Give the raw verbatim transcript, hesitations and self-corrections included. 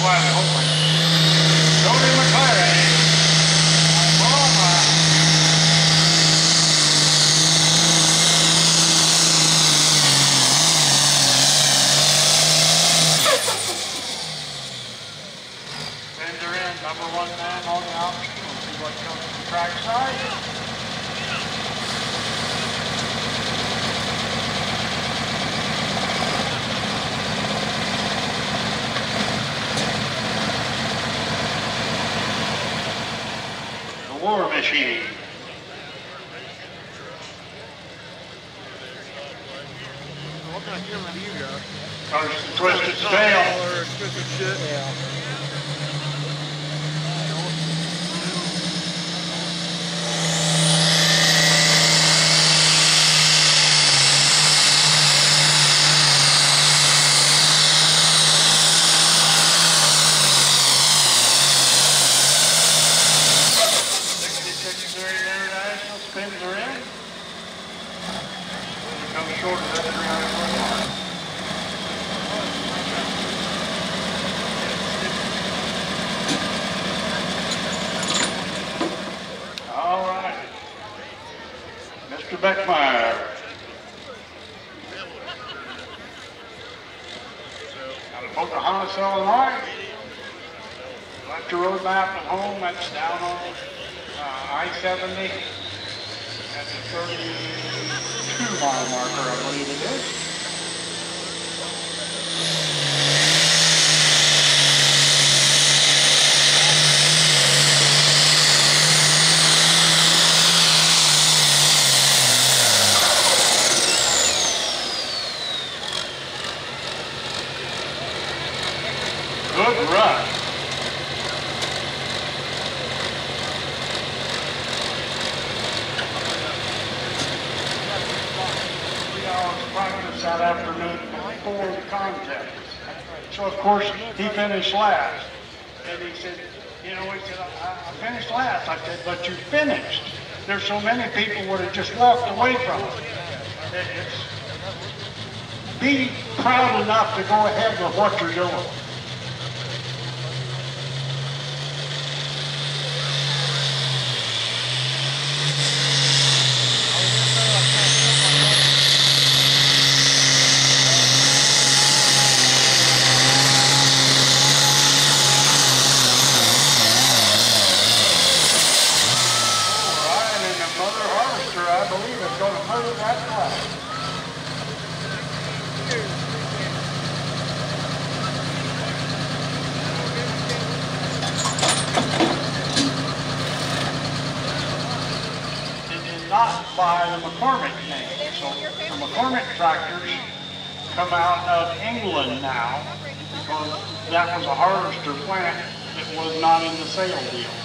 Number one man on the option. We'll see what comes from track side. The War Machine. What kind of camera do you got? Carson Twisted Tail. Or twisted shit? Yeah. Spins are in. It comes short of that three hundred foot mark. All right. Mister Beckmeyer. Out of Pocahontas, Illinois. Left the road map at home. That's down on uh, I seventy. At the thirty-two mile marker, I believe it is. Good run. That afternoon before the contest. So of course he finished last. And he said, you know, he said, I, I finished last. I said, but you finished. There's so many people would have just walked away from it. It's, be proud enough to go ahead with what you're doing. I believe it's going to murder that class. It is not by the McCormick name. So the McCormick tractors come out of England now because that was a harvester plant that was not in the sale deal.